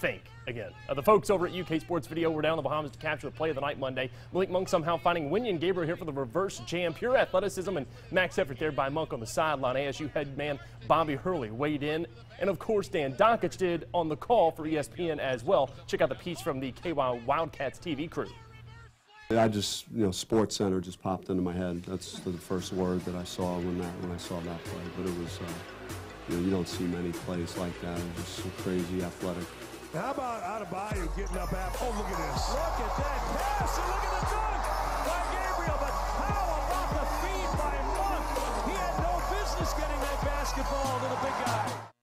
think again. The folks over at UK Sports Video were down in the Bahamas to capture the play of the night Monday. Malik Monk somehow finding Winyan Gabriel here for the reverse jam. Pure athleticism and max effort there by Monk on the sideline. ASU head man Bobby Hurley weighed in. And of course, Dan Dockich did on the call for ESPN as well. Check out the piece from the KY Wildcats TV crew. I just, Sports Center just popped into my head. That's the first word that I saw when I saw that play. But it was, you don't see many plays like that. It was just so crazy athletic. How about out of Bayou getting up after? Oh, look at this. Look at that pass, and look at the dunk by Gabriel. But how about the feed by Monk? He had no business getting that basketball to the big guy.